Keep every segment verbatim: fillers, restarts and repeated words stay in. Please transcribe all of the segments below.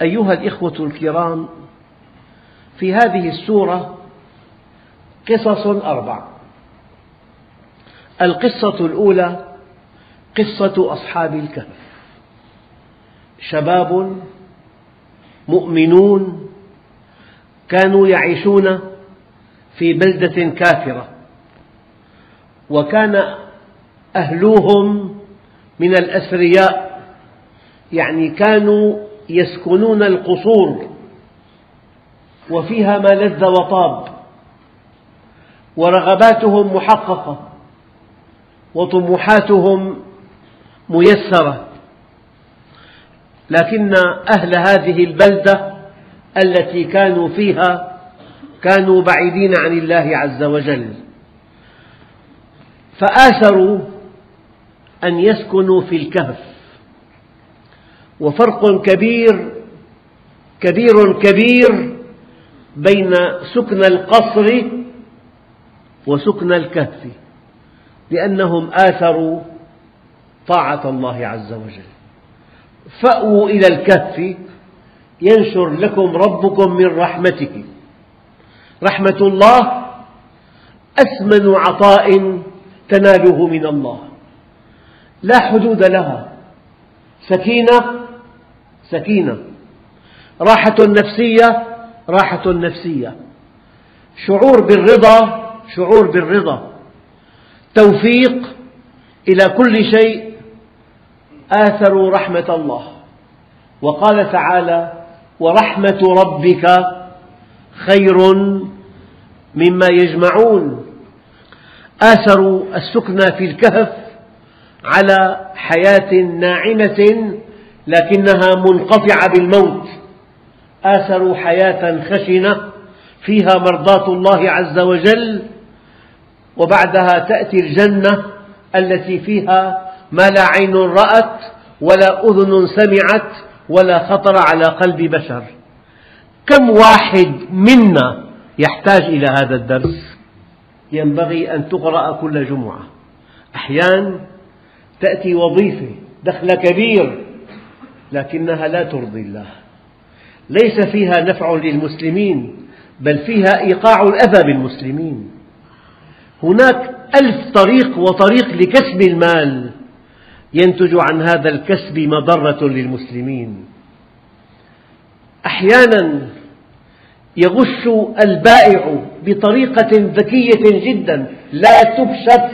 أيها الإخوة الكرام، في هذه السورة قصص أربع. القصة الأولى قصة أصحاب الكهف، شباب مؤمنون كانوا يعيشون في بلدة كافرة، وكان أهلوهم من الأثرياء، يعني كانوا يسكنون القصور وفيها ما لذ وطاب، ورغباتهم محققة وطموحاتهم ميسرة، لكن أهل هذه البلدة التي كانوا فيها كانوا بعيدين عن الله عز وجل، فآثروا أن يسكنوا في الكهف. وفرق كبير كبير كبير بين سكن القصر وسكن الكهف، لأنهم آثروا طاعة الله عز وجل. فأووا إلى الكهف ينشر لكم ربكم من رحمته. رحمة الله أثمن عطاء تناله من الله، لا حدود لها. سكينة سكينة، راحة نفسية راحة نفسية، شعور بالرضا شعور بالرضا، توفيق إلى كل شيء. آثروا رحمة الله، وقال تعالى: ورحمة ربك خير مما يجمعون. آثروا السكن في الكهف على حياة ناعمة لكنها منقطعة بالموت، آثروا حياة خشنة فيها مرضاة الله عز وجل، وبعدها تأتي الجنة التي فيها ما لا عين رأت ولا أذن سمعت ولا خطر على قلب بشر. كم واحد منا يحتاج إلى هذا الدرس؟ ينبغي أن تقرأ كل جمعة. أحيانا تأتي وظيفة دخل كبير لكنها لا ترضي الله، ليس فيها نفع للمسلمين بل فيها إيقاع الأذى بالمسلمين. هناك ألف طريق وطريق لكسب المال، ينتج عن هذا الكسب مضرة للمسلمين. أحيانا يغش البائع بطريقة ذكية جدا لا تكشف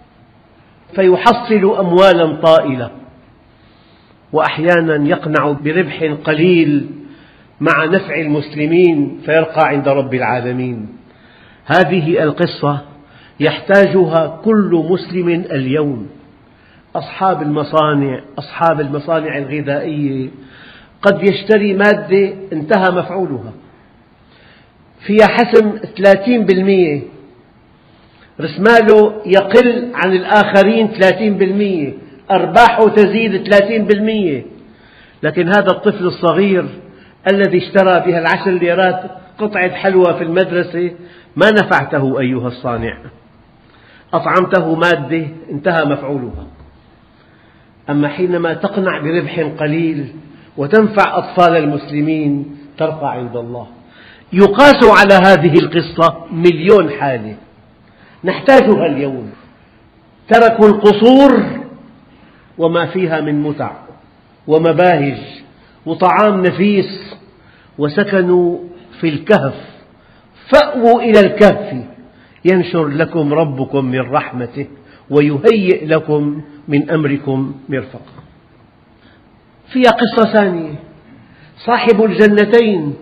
فيحصل أموالا طائلة، وأحيانا يقنع بربح قليل مع نفع المسلمين فيرقى عند رب العالمين. هذه القصة يحتاجها كل مسلم اليوم. أصحاب المصانع أصحاب المصانع الغذائية قد يشتري مادة انتهى مفعولها، فيها حسم ثلاثين بالمئة، رسماله يقل عن الآخرين ثلاثين بالمئة، أرباحه تزيد ثلاثين بالمئة، لكن هذا الطفل الصغير الذي اشترى بها العشر ليرات قطعة حلوى في المدرسة ما نفعته أيها الصانع، أطعمته مادة انتهى مفعولها. أما حينما تقنع بربح قليل وتنفع أطفال المسلمين ترقى عند الله. يقاس على هذه القصة مليون حالة نحتاجها اليوم. تركوا القصور وما فيها من متع ومباهج وطعام نفيس وسكنوا في الكهف. فأووا إلى الكهف ينشر لكم ربكم من رحمته ويهيئ لكم من أمركم مرفقا. فيها قصة ثانية، صاحب الجنتين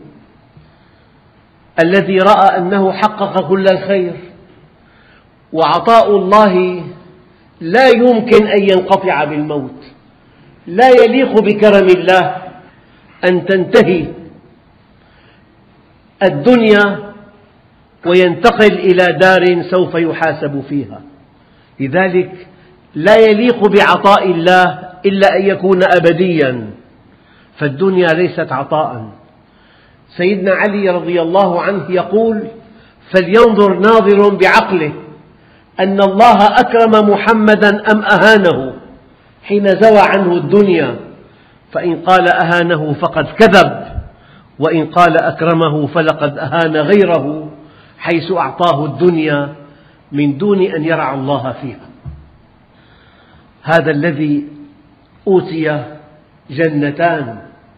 الذي رأى أنه حقق كل الخير، وعطاء الله لا يمكن أن ينقطع بالموت. لا يليق بكرم الله أن تنتهي الدنيا وينتقل إلى دار سوف يحاسب فيها. لذلك لا يليق بعطاء الله إلا أن يكون أبديا، فالدنيا ليست عطاء. سيدنا علي رضي الله عنه يقول: فلينظر ناظر بعقله أن الله أكرم محمدا أم أهانه حين زوى عنه الدنيا، فإن قال أهانه فقد كذب وإن قال أكرمه فلقد أهان غيره حيث أعطاه الدنيا من دون أن يرعى الله فيها. هذا الذي أوتي جنتان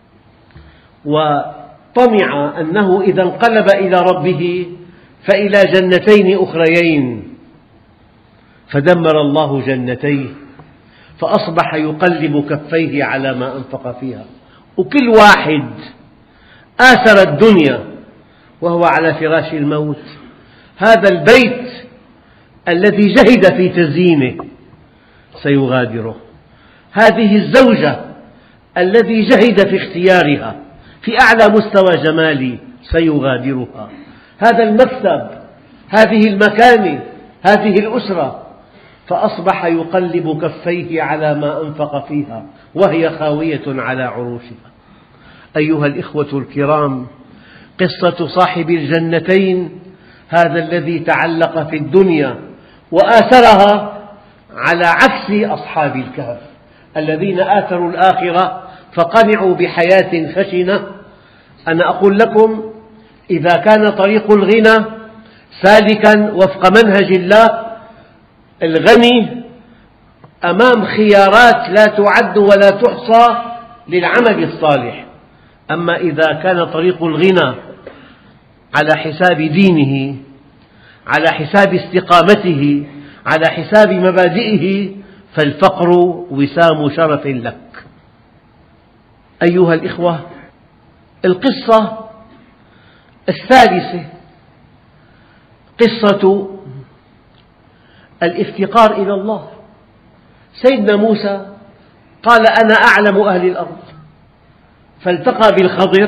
وطمع أنه إذا انقلب إلى ربه فإلى جنتين أخريين، فدمر الله جنتيه فأصبح يقلب كفيه على ما أنفق فيها. وكل واحد آثر الدنيا وهو على فراش الموت، هذا البيت الذي جهد في تزيينه سيغادره، هذه الزوجة الذي جهد في اختيارها في أعلى مستوى جمالي سيغادرها، هذا المكتب، هذه المكانة، هذه الأسرة، فأصبح يقلب كفيه على ما أنفق فيها وهي خاوية على عروشها. أيها الإخوة الكرام، قصة صاحب الجنتين هذا الذي تعلق في الدنيا وآثرها على عكس أصحاب الكهف الذين آثروا الآخرة فقنعوا بحياة خشنة. أنا أقول لكم إذا كان طريق الغنى سالكا وفق منهج الله، الغني أمام خيارات لا تعد ولا تحصى للعمل الصالح. أما إذا كان طريق الغنى على حساب دينه، على حساب استقامته، على حساب مبادئه، فالفقر وسام شرف لك. أيها الإخوة، القصة الثالثة قصة الافتقار إلى الله. سيدنا موسى قال أنا أعلم أهل الأرض، فالتقى بالخضر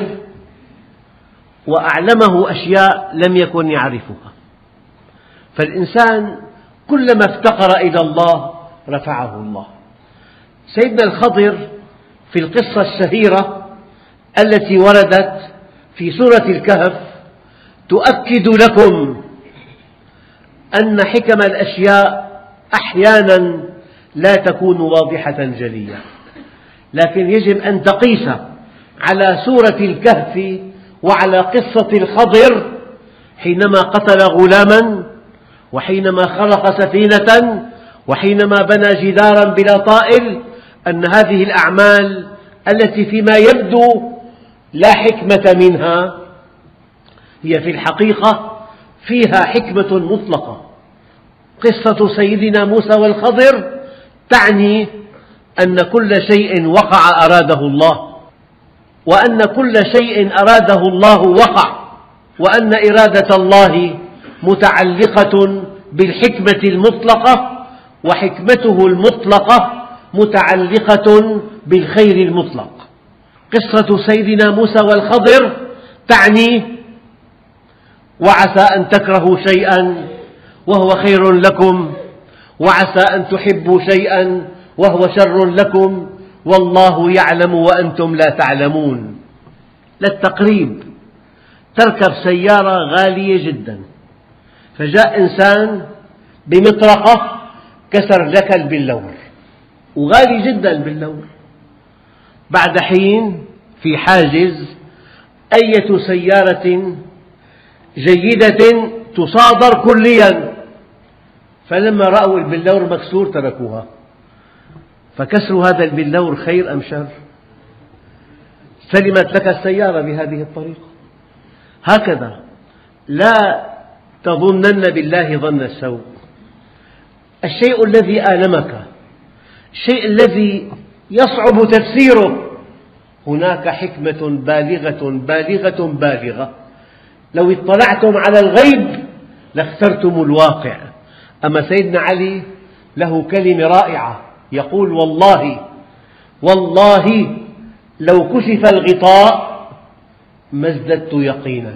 وأعلمه أشياء لم يكن يعرفها. فالإنسان كلما افتقر إلى الله رفعه الله. سيدنا الخضر في القصة الشهيرة التي وردت في سورة الكهف تؤكد لكم أن حكم الأشياء أحياناً لا تكون واضحة جلية، لكن يجب أن تقيس على سورة الكهف وعلى قصة الخضر حينما قتل غلاما، وحينما خلق سفينة، وحينما بنى جدارا بلا طائل، أن هذه الأعمال التي فيما يبدو لا حكمة منها هي في الحقيقة فيها حكمة مطلقة. قصة سيدنا موسى والخضر تعني أن كل شيء وقع أراده الله، وأن كل شيء أراده الله وقع، وأن إرادة الله متعلقة بالحكمة المطلقة، وحكمته المطلقة متعلقة بالخير المطلق. قصة سيدنا موسى والخضر تعني وعسى أن تكرهوا شيئا وهو خير لكم، وعسى أن تحبوا شيئا وهو شر لكم، والله يعلم وأنتم لا تعلمون. للتقريب، تركب سيارة غالية جدا، فجاء إنسان بمطرقة كسر لك البلور، وغالي جدا البلور. بعد حين في حاجز أية سيارة جيدة تصادر كليا، فلما رأوا البلور مكسور تركوها. فكسر هذا البلور خير أم شر؟ سلمت لك السيارة بهذه الطريقة. هكذا لا تظنن بالله ظن السوء. الشيء الذي آلمك، الشيء الذي يصعب تفسيره، هناك حكمة بالغة بالغة بالغة. لو اطلعتم على الغيب لاخترتم الواقع. أما سيدنا علي له كلمة رائعة، يقول والله والله لو كشف الغطاء ما ازددت يقينا.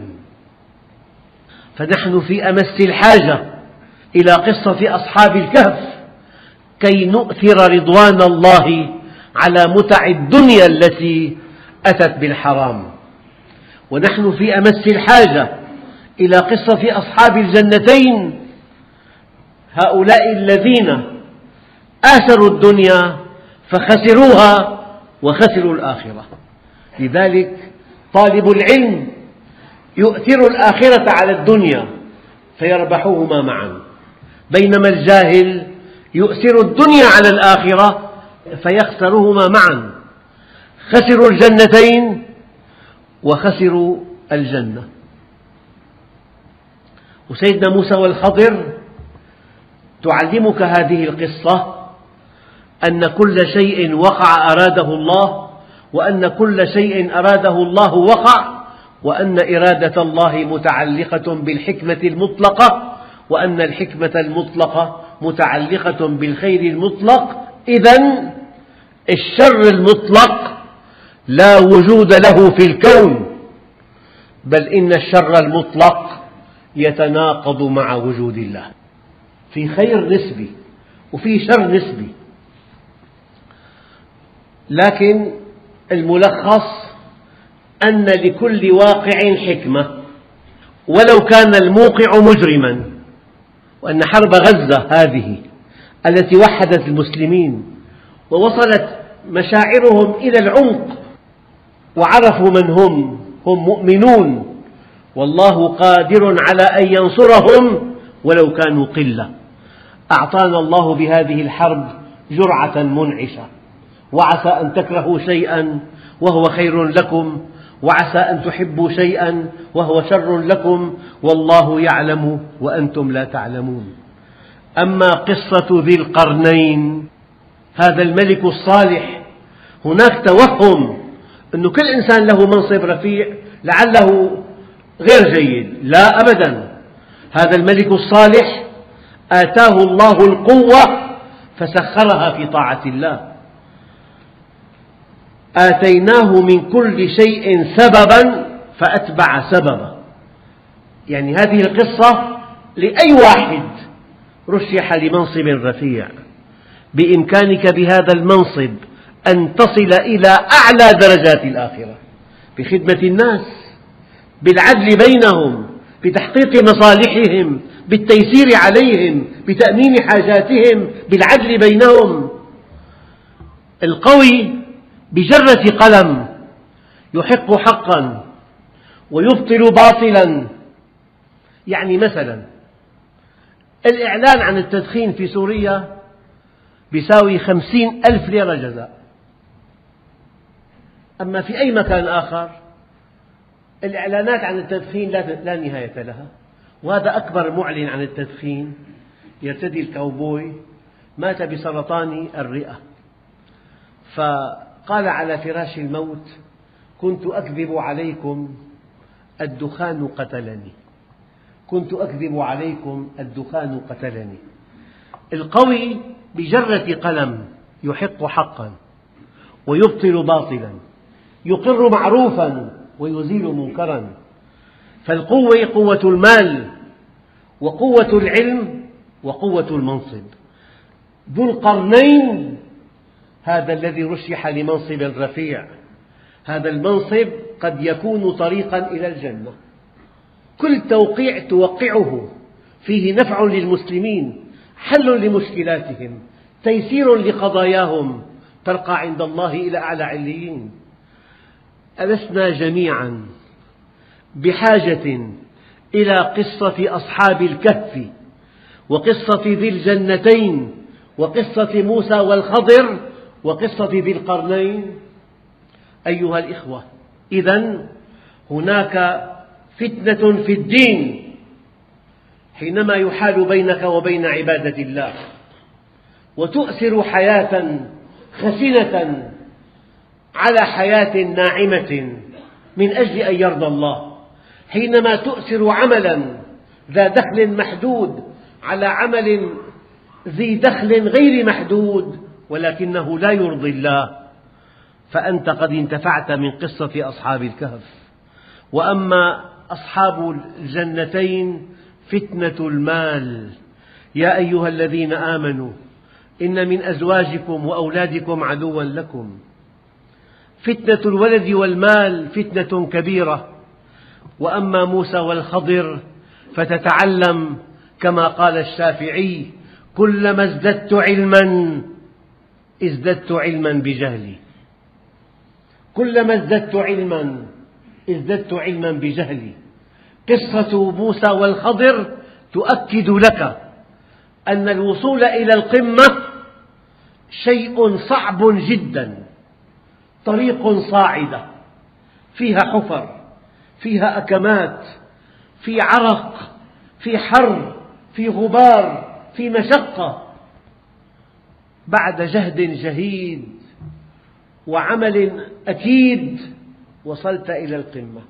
فنحن في أمس الحاجة إلى قصة أصحاب الكهف كي نؤثر رضوان الله على متع الدنيا التي أتت بالحرام، ونحن في أمس الحاجة إلى قصة أصحاب الجنتين، هؤلاء الذين آثروا الدنيا فخسروها وخسروا الآخرة. لذلك طالب العلم يؤثر الآخرة على الدنيا فيربحهما معا، بينما الجاهل يؤثر الدنيا على الآخرة فيخسرهما معا. خسروا الجنتين وخسروا الجنة. وسيدنا موسى والخضر تعلمك هذه القصة أن كل شيء وقع أراده الله، وأن كل شيء أراده الله وقع، وأن إرادة الله متعلقة بالحكمة المطلقة، وأن الحكمة المطلقة متعلقة بالخير المطلق. إذن الشر المطلق لا وجود له في الكون، بل إن الشر المطلق يتناقض مع وجود الله. في خير نسبي وفي شر نسبي، لكن الملخص أن لكل واقع حكمة ولو كان الموقع مجرما، وأن حرب غزة هذه التي وحدت المسلمين ووصلت مشاعرهم إلى العمق وعرفوا من هم، هم مؤمنون، والله قادر على أن ينصرهم ولو كانوا قلة. أعطانا الله بهذه الحرب جرعة منعشة، وعسى أن تكرهوا شيئا وهو خير لكم، وعسى أن تحبوا شيئا وهو شر لكم، والله يعلم وأنتم لا تعلمون. أما قصة ذي القرنين، هذا الملك الصالح، هناك توهم أن كل إنسان له منصب رفيع لعله غير جيد. لا أبدا، هذا الملك الصالح آتاه الله القوة فسخرها في طاعة الله. آتيناه من كل شيء سببا فأتبع سببا. يعني هذه القصة لأي واحد رشح لمنصب رفيع بإمكانك بهذا المنصب أن تصل إلى أعلى درجات الآخرة بخدمة الناس، بالعدل بينهم، بتحقيق مصالحهم، بالتيسير عليهم، بتأمين حاجاتهم، بالعدل بينهم. القوي بجرة قلم يحق حقا ويبطل باطلا. يعني مثلا الإعلان عن التدخين في سوريا يساوي خمسين ألف ليرة جزاء، أما في أي مكان آخر الإعلانات عن التدخين لا نهاية لها. وهذا أكبر معلن عن التدخين يرتدي الكاوبوي مات بسرطان الرئة، فقال على فراش الموت: كنت أكذب عليكم الدخان قتلني، كنت أكذب عليكم الدخان قتلني. القوي بجرة قلم يحق حقا ويبطل باطلا، يقر معروفا ويزيل منكرا. فالقوة قوة المال وقوة العلم وقوة المنصب. ذو القرنين هذا الذي رشح لمنصب رفيع، هذا المنصب قد يكون طريقا إلى الجنة. كل توقيع توقعه فيه نفع للمسلمين، حل لمشكلاتهم، تيسير لقضاياهم، ترقى عند الله إلى أعلى عليين. ألسنا جميعا بحاجة إلى قصة أصحاب الكهف وقصة ذي الجنتين وقصة موسى والخضر وقصة ذي القرنين؟ أيها الإخوة، إذن هناك فتنة في الدين حينما يحال بينك وبين عبادة الله، وتؤثر حياة خسنة على حياة ناعمة من أجل أن يرضى الله، حينما تؤثر عملا ذا دخل محدود على عمل ذي دخل غير محدود ولكنه لا يرضي الله، فأنت قد انتفعت من قصة أصحاب الكهف. وأما أصحاب الجنتين فتنة المال. يا أيها الذين آمنوا إن من أزواجكم وأولادكم عدوا لكم. فتنة الولد والمال فتنة كبيرة. وأما موسى والخضر فتتعلم كما قال الشافعي: كلما ازددت علما ازددت علما بجهلي. كلما ازددت علما ازددت علما بجهلي. قصة موسى والخضر تؤكد لك أن الوصول إلى القمة شيء صعب جدا، طريق صاعدة فيها حفر، فيها أكمات، في عرق، في حر، في غبار، في مشقة. بعد جهد جهيد وعمل أكيد وصلت إلى القمة.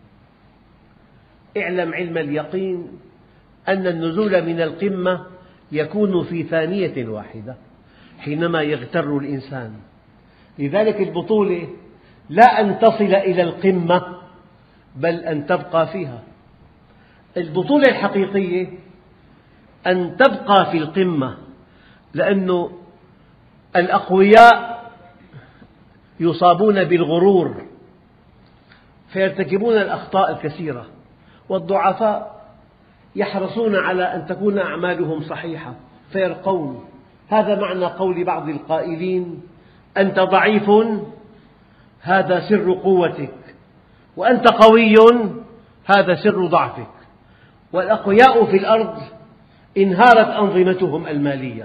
اعلم علم اليقين أن النزول من القمة يكون في ثانية واحدة حينما يغتر الإنسان. لذلك البطولة لا أن تصل إلى القمة بل أن تبقى فيها. البطولة الحقيقية أن تبقى في القمة، لأن الأقوياء يصابون بالغرور فيرتكبون الأخطاء الكثيرة، والضعفاء يحرصون على أن تكون أعمالهم صحيحة فيرقون. هذا معنى قول بعض القائلين: أنت ضعيف هذا سر قوتك، وأنت قوي هذا سر ضعفك. والأقوياء في الأرض انهارت أنظمتهم المالية،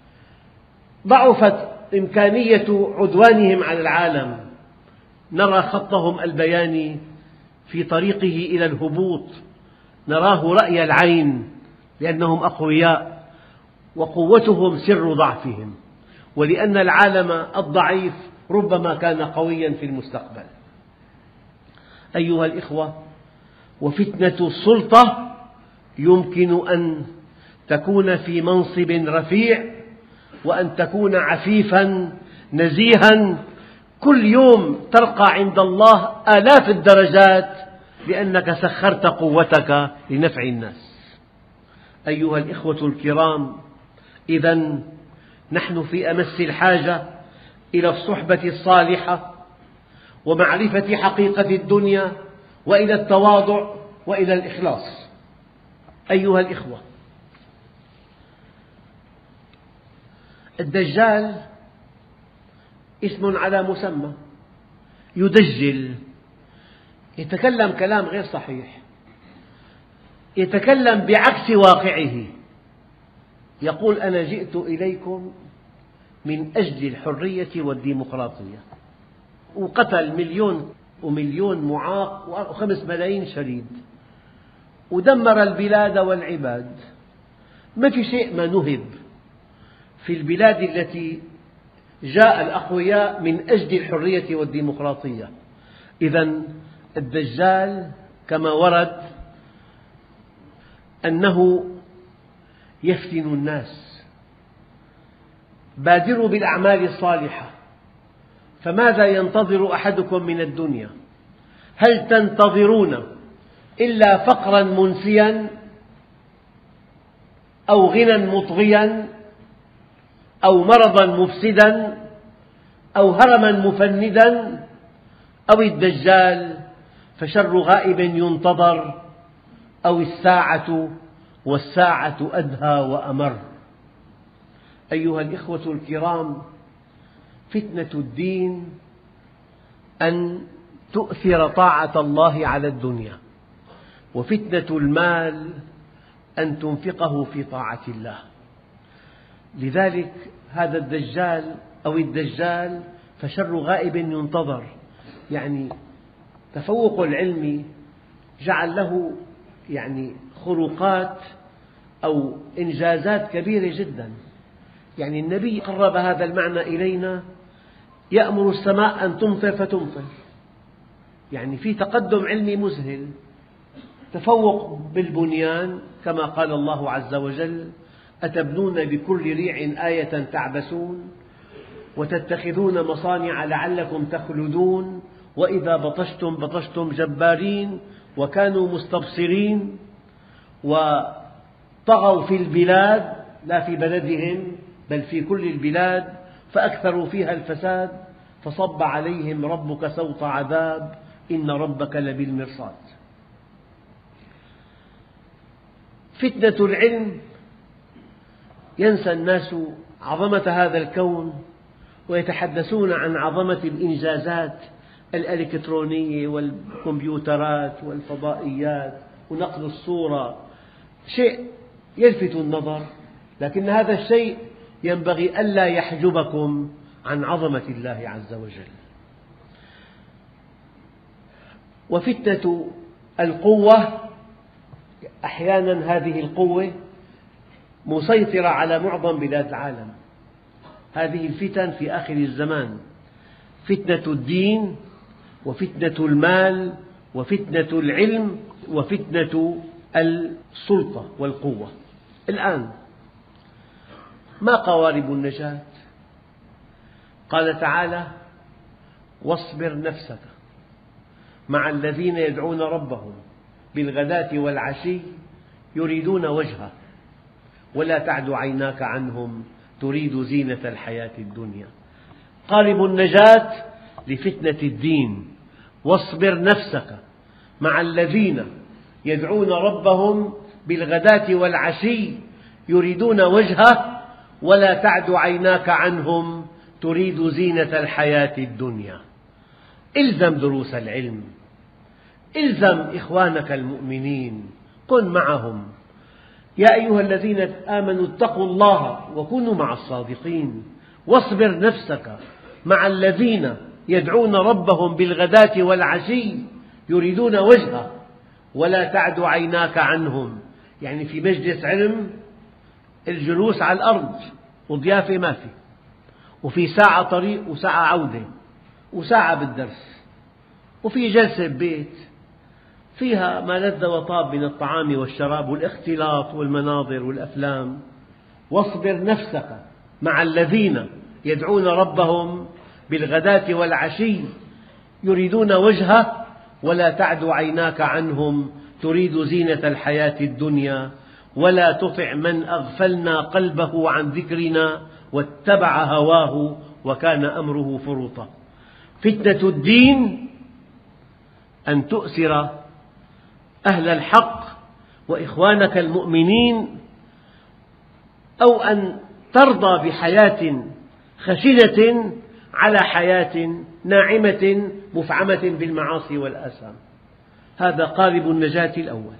ضعفت إمكانية عدوانهم على العالم، نرى خطهم البياني في طريقه إلى الهبوط، نراه رأي العين لأنهم أقوياء وقوتهم سر ضعفهم، ولأن العالم الضعيف ربما كان قويا في المستقبل. أيها الإخوة، وفتنة السلطة يمكن أن تكون في منصب رفيع، وأن تكون عفيفا نزيها، كل يوم ترقى عند الله آلاف الدرجات لأنك سخرت قوتك لنفع الناس. أيها الإخوة الكرام، إذن نحن في أمس الحاجة إلى الصحبة الصالحة ومعرفة حقيقة الدنيا، وإلى التواضع وإلى الإخلاص. أيها الإخوة، الدجال اسم على مسمى، يدجل، يتكلم كلام غير صحيح، يتكلم بعكس واقعه، يقول: أنا جئت إليكم من أجل الحرية والديمقراطية، وقتل مليون ومليون معاق وخمس ملايين شريد، ودمر البلاد والعباد. ما في شيء ما نهب في البلاد التي جاء الأقوياء من أجل الحرية والديمقراطية. إذن الدجال كما ورد أنه يفتن الناس. بادروا بالأعمال الصالحة، فماذا ينتظر أحدكم من الدنيا؟ هل تنتظرون إلا فقرا منسيا، أو غنى مطغيا، أو مرضا مفسدا، أو هرما مفندا، أو الدجال فشر غائب ينتظر، أو الساعة والساعة أدهى وأمر. أيها الإخوة الكرام، فتنة الدين أن تؤثر طاعة الله على الدنيا، وفتنة المال أن تنفقه في طاعة الله. لذلك هذا الدجال أو الدجال فشر غائب ينتظر، يعني تفوق العلم جعل له يعني خروقات أو إنجازات كبيرة جدا. يعني النبي قرب هذا المعنى إلينا: يأمر السماء أن تمطر فتمطر. يعني في تقدم علمي مذهل، تفوق بالبنيان كما قال الله عز وجل: أتبنون بكل ريع آية تعبثون وتتخذون مصانع لعلكم تخلدون وإذا بطشتم بطشتم جبارين وكانوا مستبصرين وطغوا في البلاد، لا في بلدهم بل في كل البلاد، فأكثروا فيها الفساد فصب عليهم ربك سوط عذاب إن ربك لبالمرصاد. فتنة العلم ينسى الناس عظمة هذا الكون ويتحدثون عن عظمة الإنجازات الإلكترونية والكمبيوترات والفضائيات ونقل الصورة شيء يلفت النظر، لكن هذا الشيء ينبغي ألا يحجبكم عن عظمة الله عز وجل. وفتنة القوة، أحيانا هذه القوة مسيطرة على معظم بلاد العالم. هذه الفتن في آخر الزمان فتنة الدين وفتنة المال وفتنة العلم وفتنة السلطة والقوة. الآن ما قوارب النجاة؟ قال تعالى: واصبر نفسك مع الذين يدعون ربهم بالغداة والعشي يريدون وجهه ولا تعد عيناك عنهم تريد زينة الحياة الدنيا. قارب النجاة لفتنة الدين: واصبر نفسك مع الذين يدعون ربهم بالغداة والعشي يريدون وجهه ولا تعد عيناك عنهم تريد زينة الحياة الدنيا. إلزم دروس العلم، إلزم إخوانك المؤمنين، كن معهم. يا أيها الذين آمنوا اتقوا الله وكونوا مع الصادقين. واصبر نفسك مع الذين يدعون ربهم بالغداة والعشي يريدون وجهه ولا تعد عيناك عنهم. يعني في مجلس علم الجلوس على الأرض وضيافة ما في، وفي ساعة طريق وساعة عودة وساعة بالدرس، وفي جلسة ببيت فيها ما لذ وطاب من الطعام والشراب والاختلاط والمناظر والأفلام. واصبر نفسك مع الذين يدعون ربهم بالغداة والعشي يريدون وجهه ولا تعد عيناك عنهم تريد زينة الحياة الدنيا ولا تطع من أغفلنا قلبه عن ذكرنا واتبع هواه وكان أمره فرطا. فتنة الدين أن تؤثر أهل الحق وإخوانك المؤمنين، أو أن ترضى بحياة خشنة على حياة ناعمة مفعمة بالمعاصي والآثام. هذا قارب النجاة الأول.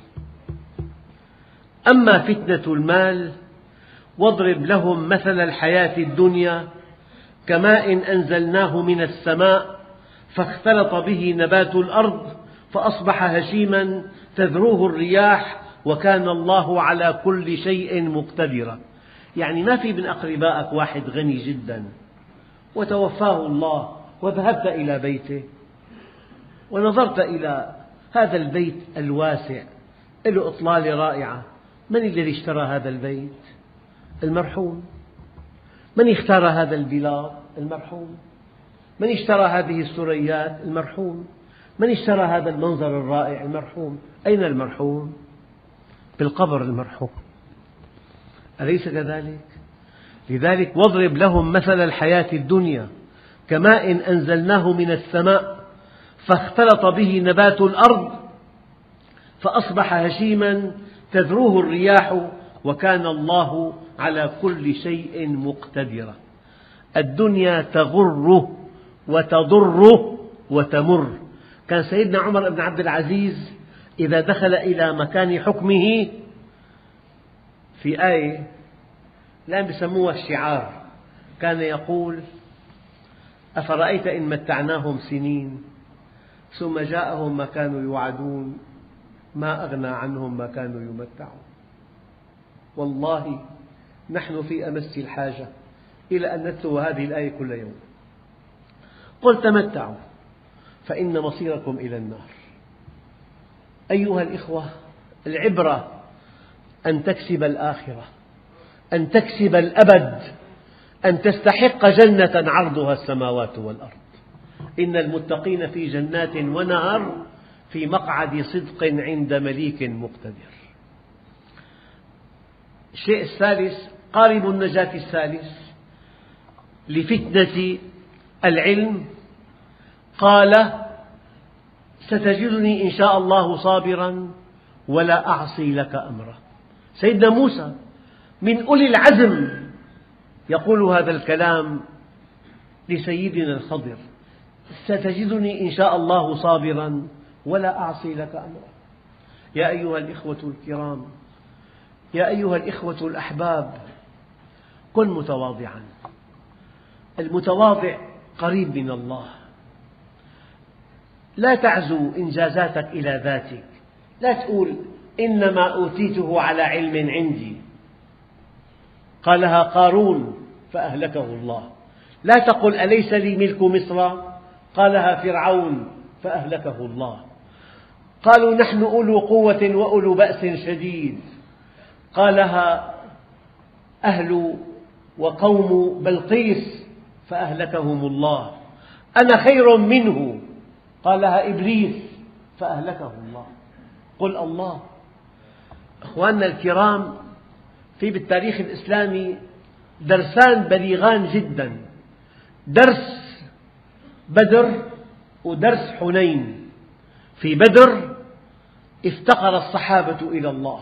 أما فتنة المال: واضرب لهم مثل الحياة الدنيا كماء أنزلناه من السماء فاختلط به نبات الأرض فأصبح هشيما تذروه الرياح وكان الله على كل شيء مقتدرا. يعني ما في من أقربائك واحد غني جدا وتوفاه الله وذهبت إلى بيته ونظرت إلى هذا البيت الواسع له إطلالة رائعة. من الذي اشترى هذا البيت؟ المرحوم. من اختار هذا البلاط؟ المرحوم. من اشترى هذه السريات؟ المرحوم. من اشترى هذا المنظر الرائع؟ المرحوم. أين المرحوم؟ بالقبر المرحوم، أليس كذلك؟ لذلك واضرب لهم مثل الحياة الدنيا كماء أنزلناه من السماء فاختلط به نبات الأرض فأصبح هشيما تذروه الرياح وكان الله على كل شيء مقتدرا. الدنيا تغر وتضر وتمر. كان سيدنا عمر بن عبد العزيز إذا دخل إلى مكان حكمه، في آية الآن يسموها الشعار، كان يقول: أفرأيت إن متعناهم سنين ثم جاءهم ما كانوا يوعدون ما أغنى عنهم ما كانوا يمتعون. والله نحن في أمس الحاجة إلى أن نتلو هذه الآية كل يوم. قل تمتعوا فإن مصيركم إلى النار. أيها الإخوة، العبرة أن تكسب الآخرة، أن تكسب الأبد، أن تستحق جنة عرضها السماوات والأرض. إن المتقين في جنات ونهر في مقعد صدق عند مليك مقتدر. الشيء الثالث قارب النجاة الثالث لفتنة العلم: قال: ستجدني إن شاء الله صابرا ولا أعصي لك أمرا. سيدنا موسى من أولي العزم يقول هذا الكلام لسيدنا الخضر: ستجدني إن شاء الله صابرا ولا أعصي لك أمرا. يا أيها الإخوة الكرام، يا أيها الإخوة الأحباب، كن متواضعا. المتواضع قريب من الله. لا تعزو إنجازاتك إلى ذاتك، لا تقول إنما أوتيته على علم عندي. قالها قارون فأهلكه الله. لا تقل أليس لي ملك مصر؟ قالها فرعون فأهلكه الله. قالوا نحن أولو قوة وأولو بأس شديد. قالها أهل وقوم بلقيس فأهلكهم الله. أنا خير منه. قالها إبليس فأهلكه الله. قل الله. أخواننا الكرام، في بالتاريخ الإسلامي درسان بليغان جدا، درس بدر ودرس حنين. في بدر افتقر الصحابة إلى الله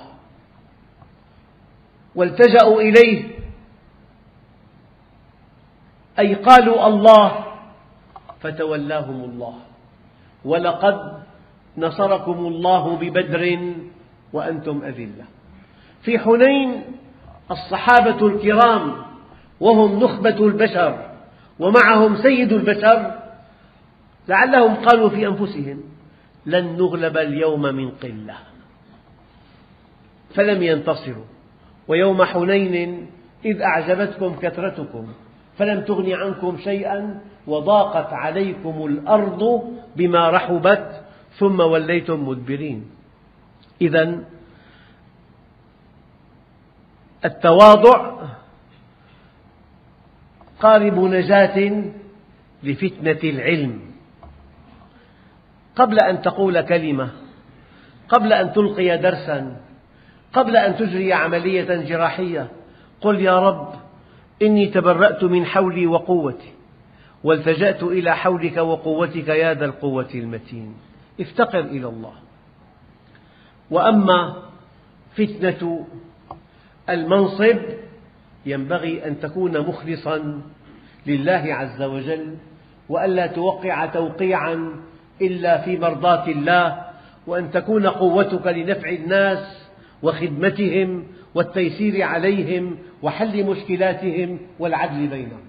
والتجأوا إليه، أي قالوا الله فتولاهم الله. ولقد نصركم الله ببدر وأنتم أذلة. في حنين الصحابة الكرام وهم نخبة البشر ومعهم سيد البشر لعلهم قالوا في أنفسهم لن نغلب اليوم من قلة، فلم ينتصروا. ويوم حنين إذ أعجبتكم كثرتكم فلم تغن عنكم شيئا وضاقت عليكم الأرض بما رحبت ثم وليتم مدبرين. إذن التواضع قارب نجاة لفتنة العلم. قبل أن تقول كلمة، قبل أن تلقي درسا، قبل أن تجري عملية جراحية، قل يا رب إني تبرأت من حولي وقوتي والتجأت إلى حولك وقوتك يا ذا القوة المتين. افتقر إلى الله. وأما فتنة المنصب ينبغي أن تكون مخلصا لله عز وجل، وألا توقع توقيعا إلا في مرضاة الله، وأن تكون قوتك لنفع الناس وخدمتهم والتيسير عليهم وحل مشكلاتهم والعدل بينهم.